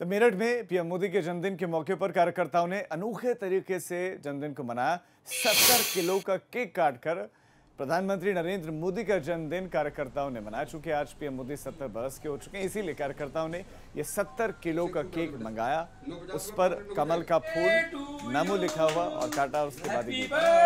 तो मेरठ में पीएम मोदी के जन्मदिन के मौके पर कार्यकर्ताओं ने अनोखे तरीके से जन्मदिन को मनाया। 70 किलो का केक काटकर प्रधानमंत्री नरेंद्र मोदी का जन्मदिन कार्यकर्ताओं ने मनाया। चूंकि आज पीएम मोदी 70 बरस के हो चुके हैं, इसीलिए कार्यकर्ताओं ने ये 70 किलो का केक मंगाया। उस पर कमल का फूल, नमो लिखा हुआ और काटा। और उसके बाद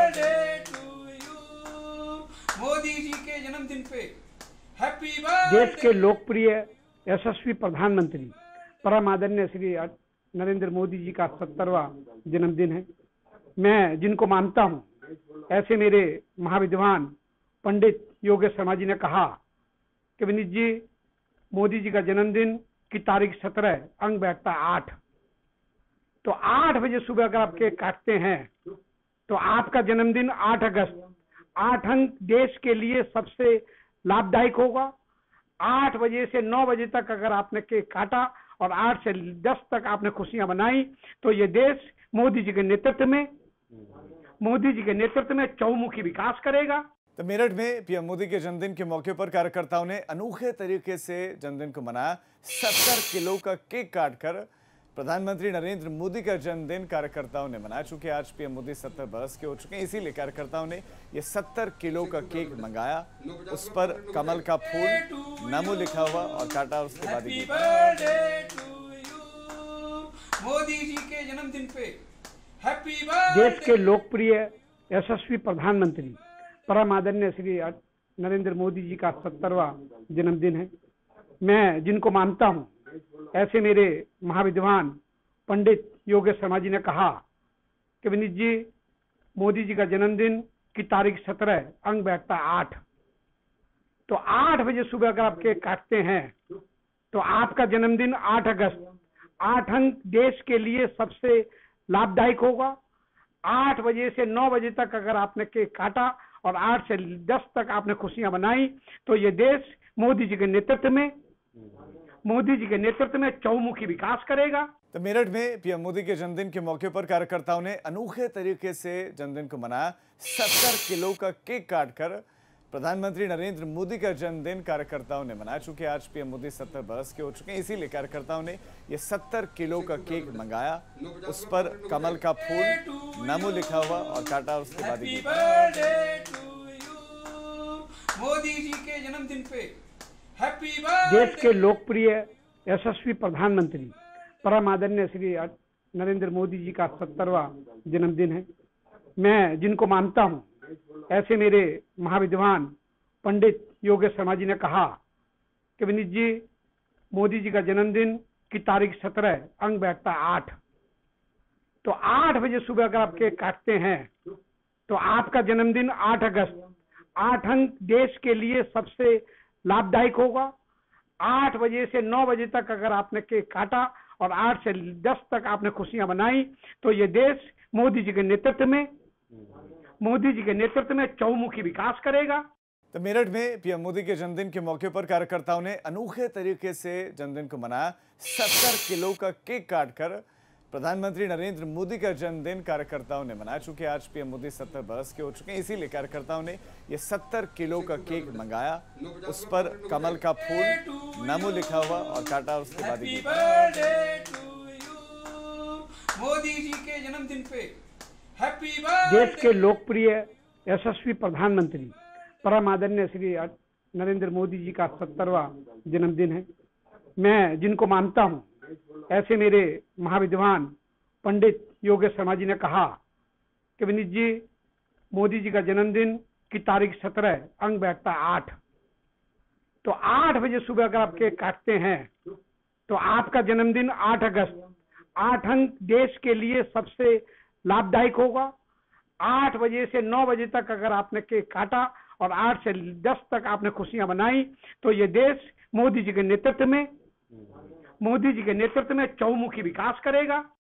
मोदी जी के जन्मदिन पे देश के लोकप्रिय यशस्वी प्रधानमंत्री परम आदरणीय श्री नरेंद्र मोदी जी का 70वां जन्मदिन है। मैं जिनको मानता हूं, ऐसे मेरे महाविद्वान पंडित योगेश शर्मा जी ने कहा कि विनीत जी, मोदी जी का जन्मदिन की तारीख 17, अंक बैठता 8। तो 8 बजे सुबह अगर आप केक काटते हैं तो आपका जन्मदिन 8 अगस्त 8 अंक देश के लिए सबसे लाभदायक होगा। 8 बजे से 9 बजे तक अगर आपने केक काटा और 8 से 10 तक आपने खुशियां मनाई तो ये देश मोदी जी के नेतृत्व में चौमुखी विकास करेगा। तो मेरठ में पीएम मोदी के जन्मदिन के मौके पर कार्यकर्ताओं ने अनोखे तरीके से जन्मदिन को मनाया। 70 किलो का केक काटकर प्रधानमंत्री नरेंद्र मोदी का जन्मदिन कार्यकर्ताओं ने मनाया। चूंकि आज पीएम मोदी 70 बरस के हो चुके हैं, इसीलिए कार्यकर्ताओं ने ये 70 किलो का केक मंगाया। उस पर कमल का फूल, नमो लिखा हुआ और काटा। और उसके बाद मोदी जी के जन्मदिन पे देश के लोकप्रिय यशस्वी प्रधानमंत्री परम आदरणीय श्री नरेंद्र मोदी जी का 70वां जन्मदिन है। मैं जिनको मानता हूं, ऐसे मेरे महाविद्वान पंडित योगेश शर्मा जी ने कहा कि विनीत जी, मोदी जी का जन्मदिन की तारीख 17, अंक बैठता 8। तो 8 बजे सुबह अगर आप केक काटते हैं तो आपका जन्मदिन 8 अगस्त 8 अंक देश के लिए सबसे लाभदायक होगा। 8 बजे से 9 बजे तक अगर आपने केक काटा और 8 से 10 तक आपने खुशियां मनाई तो ये देश मोदी जी के नेतृत्व में चौमुखी विकास करेगा। तो मेरठ में पीएम मोदी के जन्मदिन के मौके पर कार्यकर्ताओं ने अनोखे तरीके से जन्मदिन को मनाया। 70 किलो का केक काटकर प्रधानमंत्री नरेंद्र मोदी का जन्मदिन कार्यकर्ताओं ने मनाया। चूंकि आज पीएम मोदी 70 बरस के हो चुके हैं, इसीलिए कार्यकर्ताओं ने ये 70 किलो का केक मंगाया। उस पर कमल का फूल, नमो लिखा हुआ और काटा। और उसके बाद मोदी जी के जन्मदिन पे देश के लोकप्रिय यशस्वी प्रधानमंत्री परम आदरणीय श्री नरेंद्र मोदी जी का 70वां जन्मदिन है। मैं जिनको मानता हूं, ऐसे मेरे महाविद्वान पंडित योगेश शर्मा जी ने कहा कि विनीत जी, मोदी जी का जन्मदिन की तारीख 17, अंक बैठता 8। तो 8 बजे सुबह अगर आप केक काटते हैं तो आपका जन्मदिन 8 अगस्त 8 अंक देश के लिए सबसे लाभदायक होगा। 8 बजे से 9 बजे तक अगर आपने केक काटा और 8 से 10 तक आपने खुशियां मनाई तो ये देश मोदी जी के नेतृत्व में चौमुखी विकास करेगा। तो मेरठ में पीएम मोदी के जन्मदिन के मौके पर कार्यकर्ताओं ने अनोखे तरीके से जन्मदिन को मनाया। 70 किलो का केक काटकर प्रधानमंत्री नरेंद्र मोदी का जन्मदिन कार्यकर्ताओं ने मनाया। चूंकि आज पीएम मोदी 70 बरस के हो चुके हैं, इसीलिए कार्यकर्ताओं ने ये 70 किलो का केक मंगाया। उस पर कमल का फूल, नमो लिखा हुआ और काटा। और उसके बाद मोदी जी के जन्मदिन पे देश के लोकप्रिय यशस्वी प्रधानमंत्री परम आदरणीय श्री नरेंद्र मोदी जी का 70वां जन्मदिन है। मैं जिनको मानता हूं, ऐसे मेरे महाविद्वान पंडित योगेश शर्मा जी ने कहा कि विनीत जी, मोदी जी का जन्मदिन की तारीख 17, अंक बैठता 8। तो 8 बजे सुबह अगर आप केक काटते हैं तो आपका जन्मदिन 8 अगस्त 8 अंक देश के लिए सबसे लाभदायक होगा। 8 बजे से 9 बजे तक अगर आपने केक काटा और 8 से 10 तक आपने खुशियां मनाई तो ये देश मोदी जी के नेतृत्व में चौमुखी विकास करेगा।